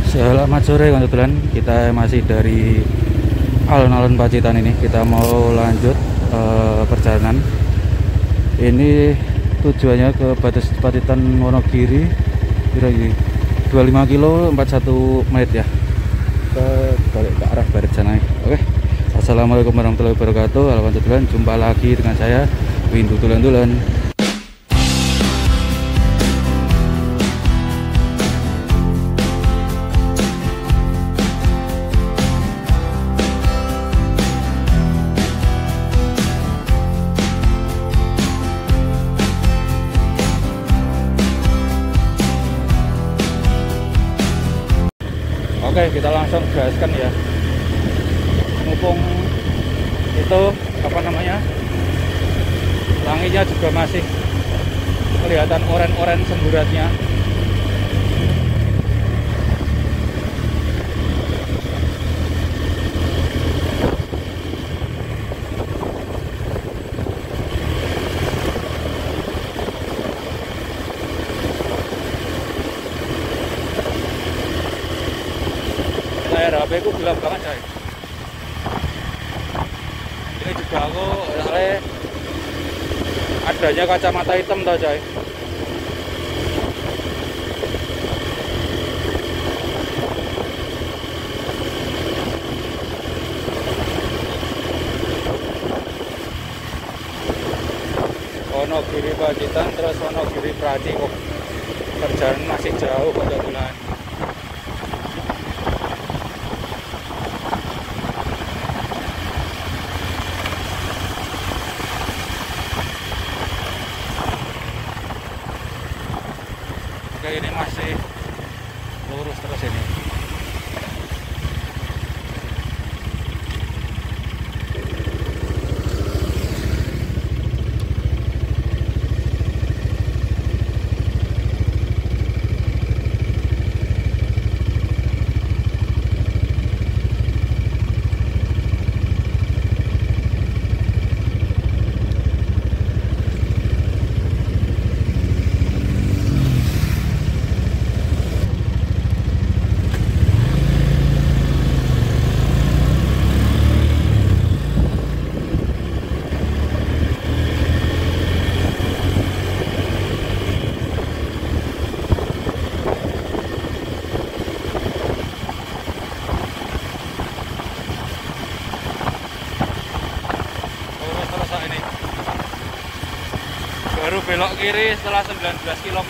Selamat sore teman-teman, kita masih dari alun-alun Pacitan ini. Kita mau lanjut perjalanan. Ini tujuannya ke Pacitan Wonogiri, kira-kira 25 kilo 41 menit ya. Kita balik ke arah barat sana. Oke. Assalamualaikum warahmatullahi wabarakatuh. Halo teman-teman, jumpa lagi dengan saya Windu Tulen-Tulen. Oke, kita langsung gaskan ya. Mumpung itu apa namanya, langitnya juga masih kelihatan oren-oren semburatnya. Layar HP ku gelap banget coy. Ini juga aku adanya kacamata hitam tau coy. Wonogiri Pacitan terus Wonogiri Praci kok perjalanan masih jauh kok teman. Ini masih lurus terus ini. Baru belok kiri setelah 19 km.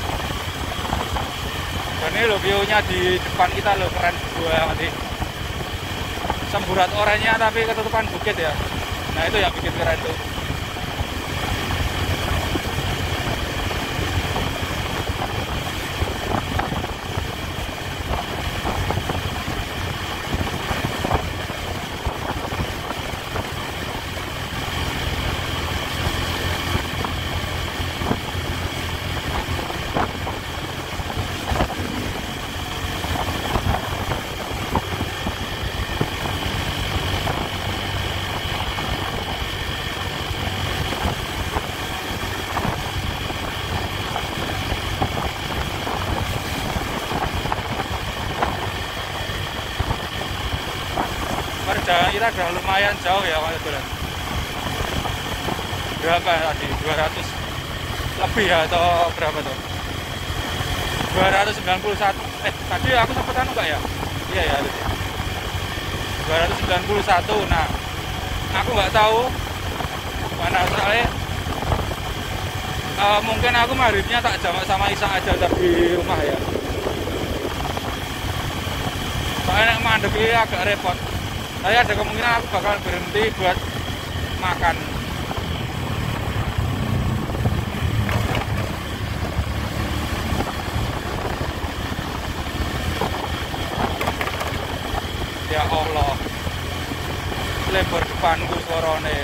Dan ini loh view-nya di depan kita loh, keren banget nih. Semburat oranye tapi ketutupan bukit ya. Nah itu yang bikin keren tuh. Perjalanan kita udah lumayan jauh ya teman-teman. Berapa tadi? 200 lebih ya atau berapa tuh? 291. Tadi aku sempat anu enggak ya? Iya ya. 291. Nah, aku nggak tahu mana soalnya. Mungkin aku maghribnya tak jamak sama Isa aja di rumah ya. Soalnya mandek ini agak repot. Saya ada kemungkinan aku bakal berhenti buat makan. Ya Allah, lebar depanku suarane.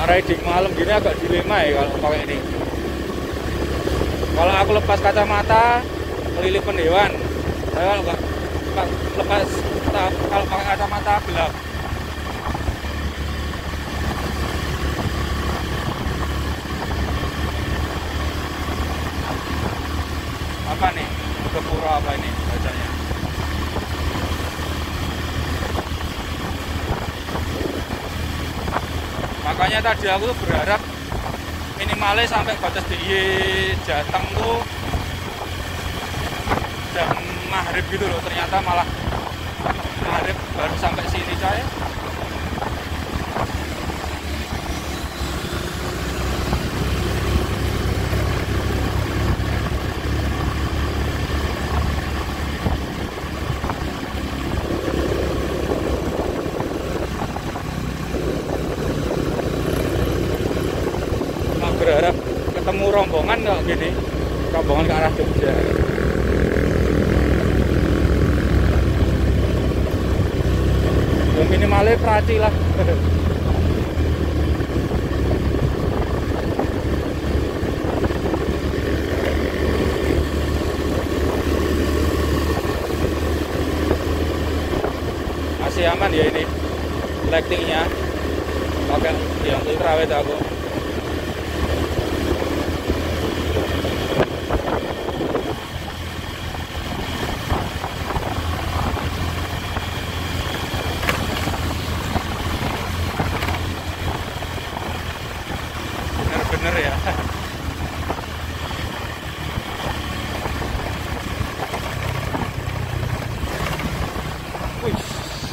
riding malam gini agak dilema ya kalau pakai ini. Kalau aku lepas kacamata kelilipan hewan, saya kalau nggak lepas kalau pakai kacamata gelap. Apa nih? Kepura apa ini bacanya? Makanya tadi aku tuh berharap minimalnya sampai batas DIY Jateng tuh jam maghrib gitu loh. Ternyata malah maghrib baru sampai sini coy. Berharap ketemu rombongan kok gini, rombongan ke arah Jogja. Ya minimalnya Praci lah. Masih aman ya ini lightingnya, pakai yang ultrawide aku. Bener ya. Wih.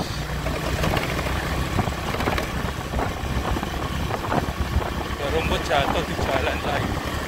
Rumput jatuh di jalan lagi.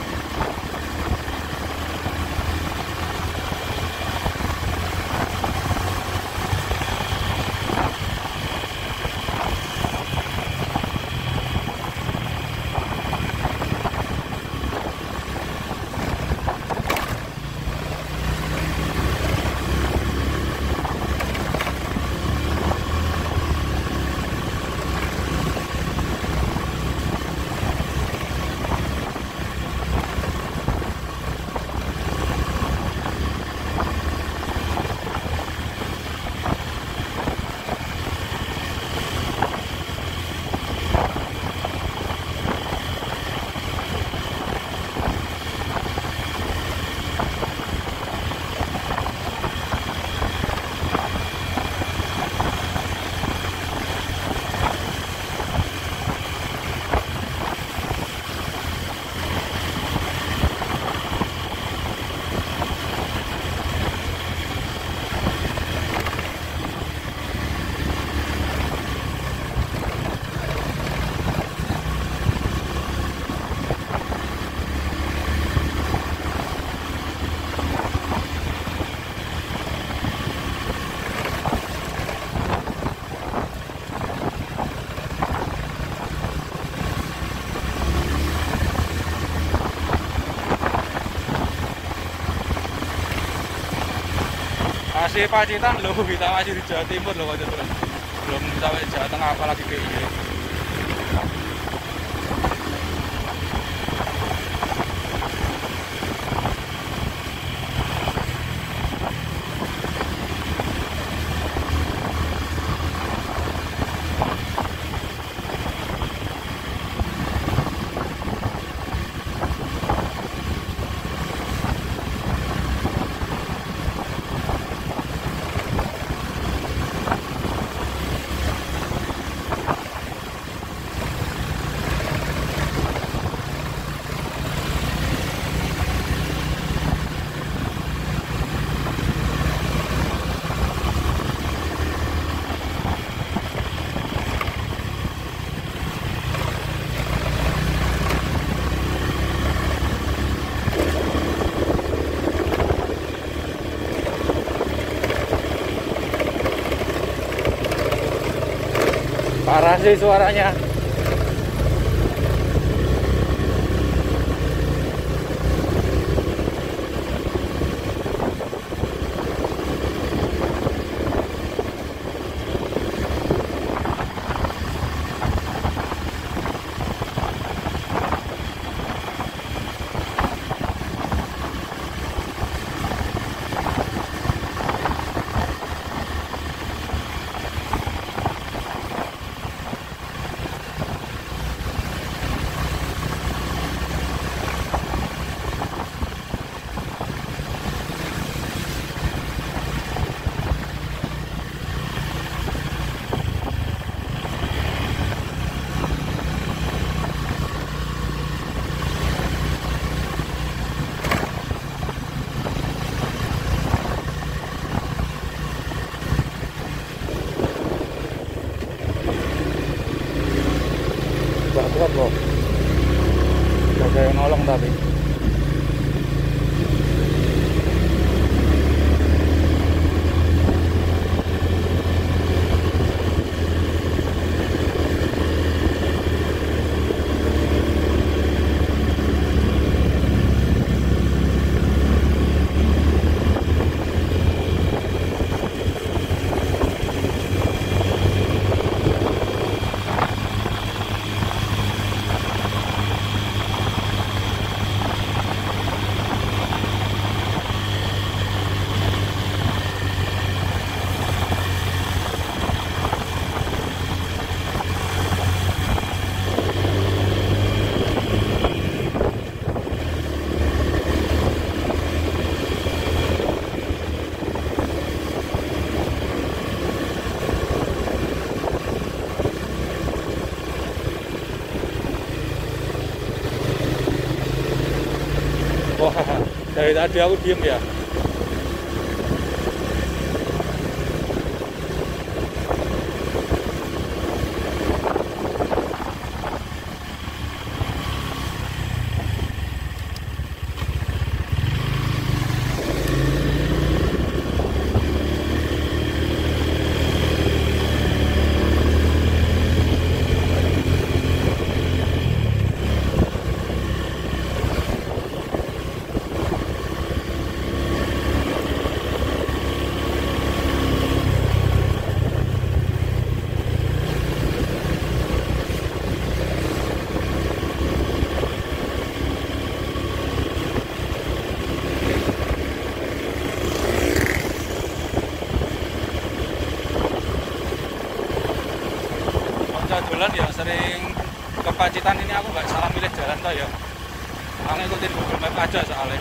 Masih Pacitan loh, kita masih di Jawa Timur loh, belum sampai Jawa Tengah apalagi DIY. Parah sih suaranya. Dari tadi aku diem ya. Jalan ya sering ke Pacitan ini aku nggak salah milih jalan toh ya. Aku ngikutin Google Map aja soalnya.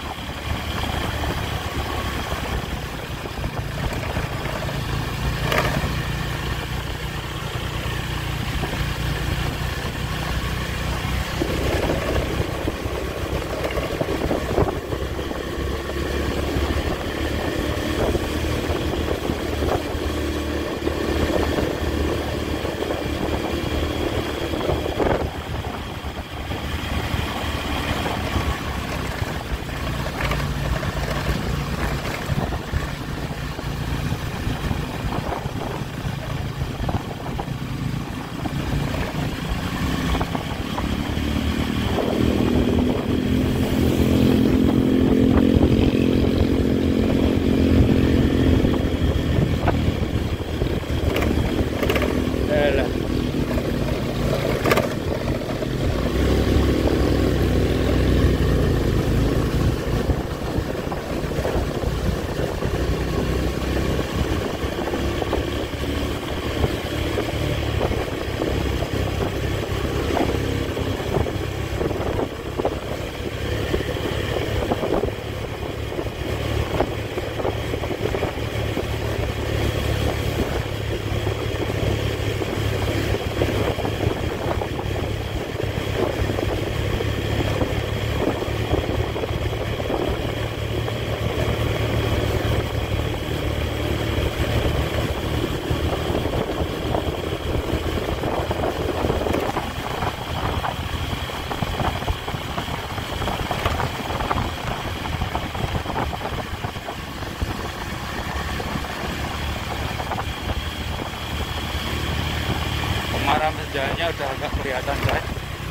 Pemadam senjanya udah agak kelihatan guys.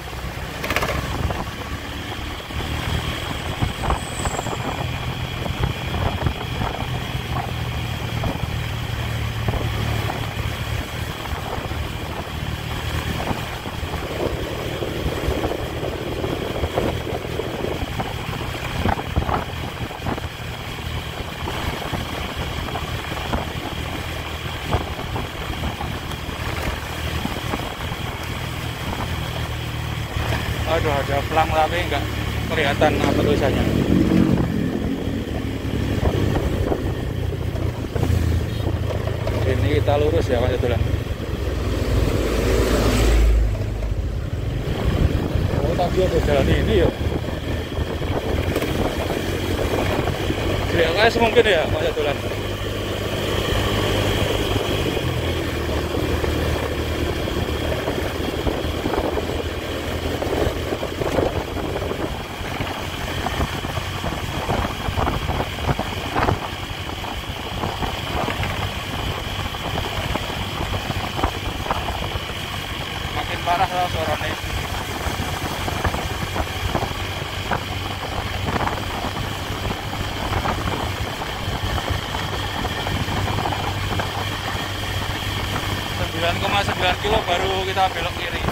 Aduh, ada pelang tapi nggak kelihatan apa tulisannya. Ini kita lurus ya Pak Jatulan. Oh, tadi ada jalan ini ya. GLS mungkin ya Pak Jatulan. Parah lah suaranya. Kilo baru kita belok kiri.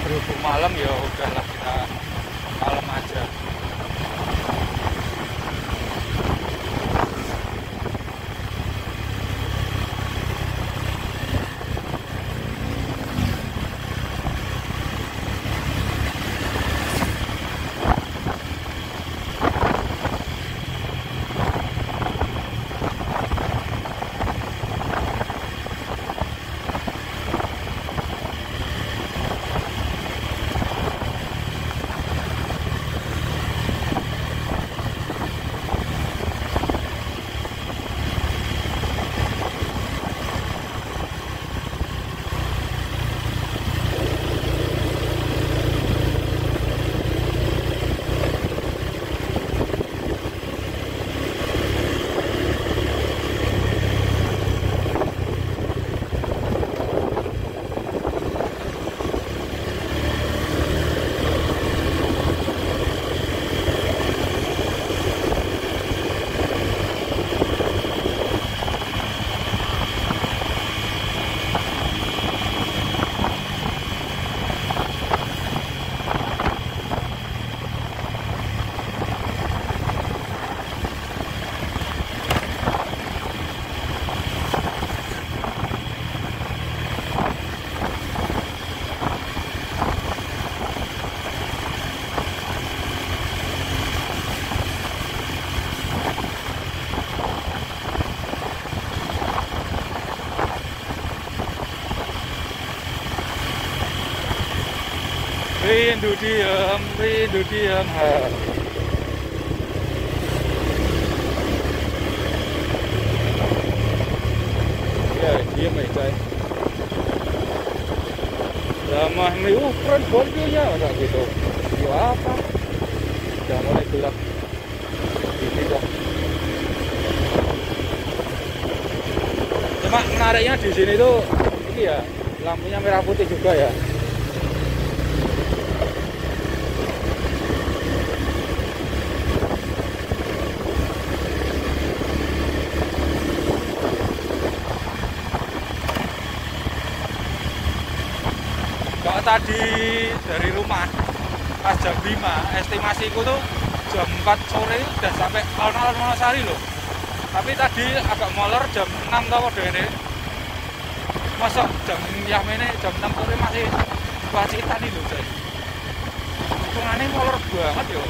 berhubung malam ya udahlah kita malam aja. Rindu diem, rindu diem. Ya, diem aja. Lama ini, keren bodinya, udah gitu. Video apa? Udah mulai gelap. Ini dong. Cuma menariknya di sini tuh, ini ya, lampunya merah putih juga ya. Kalau tadi dari rumah pas jam 5 estimasiku tuh jam 4 sore udah sampai alun-alun Wonosari loh. Tapi tadi agak molor jam 6 tau udah ini. Masuk jam yang ini jam 6 sore masih Pacitan nih loh guys. Hitungannya molor banget yo.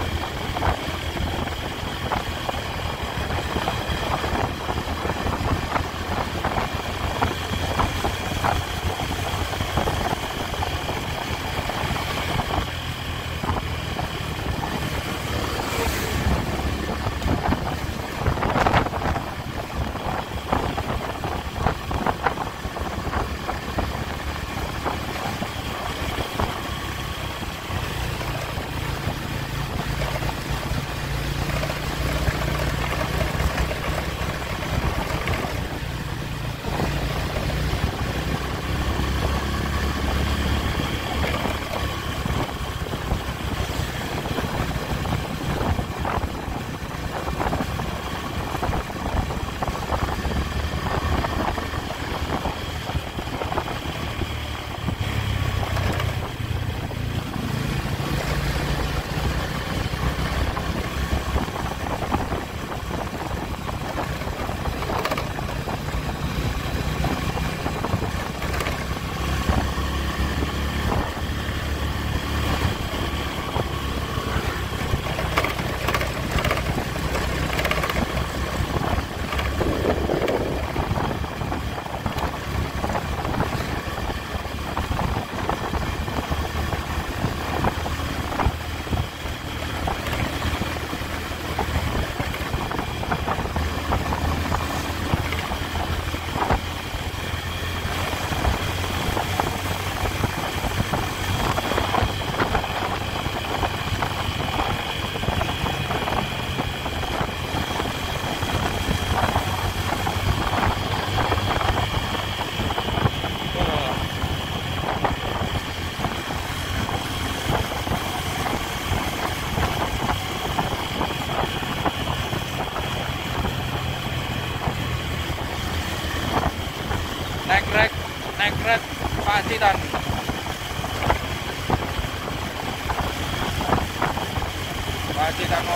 Naik Pacitan.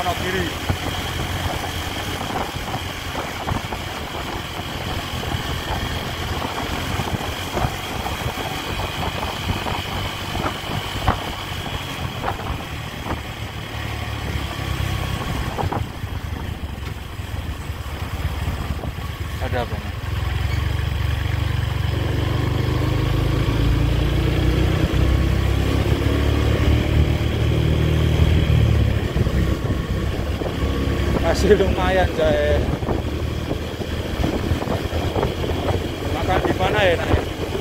Wonogiri. Ada apa nih? Masih lumayan coy. Makan di mana ya nak?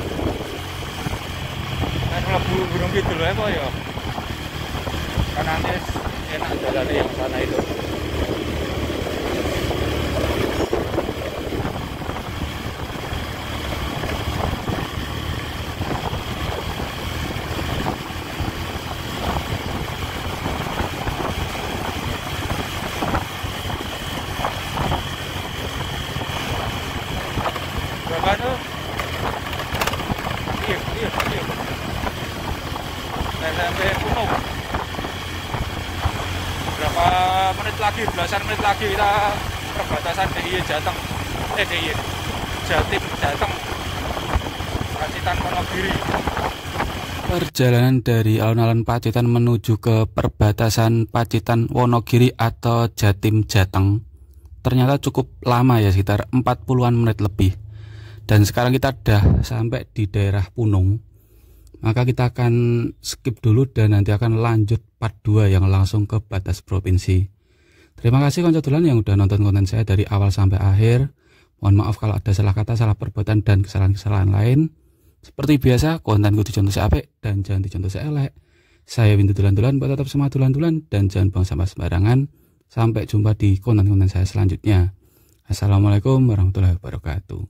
Kan mlebu Gunung Kidul ya kok ya. Kanannya enak jalan yang sana itu. Berapa tuh? Iya. Sampai Gunung. Berapa menit lagi? Belasan menit lagi kita perbatasan DIY Jateng. DIY Jatim Jateng. Pacitan Wonogiri. Perjalanan dari alun-alun Pacitan menuju ke perbatasan Pacitan Wonogiri atau Jatim Jateng ternyata cukup lama ya, sekitar 40-an menit lebih. Dan sekarang kita udah sampai di daerah Punung. Maka kita akan skip dulu dan nanti akan lanjut part 2 yang langsung ke batas provinsi. Terima kasih konco dolan yang udah nonton konten saya dari awal sampai akhir. Mohon maaf kalau ada salah kata, salah perbuatan dan kesalahan-kesalahan lain. Seperti biasa, kontenku dicontoh seapik dan jangan dicontoh seelek. Saya Windu Dulan-Dulan, buat tetap semangat dulan-dulan dan jangan buang sampah sembarangan. Sampai jumpa di konten-konten saya selanjutnya. Assalamualaikum warahmatullahi wabarakatuh.